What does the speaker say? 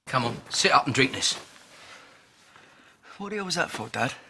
Come on, sit up and drink this. What the hell was that for, Dad?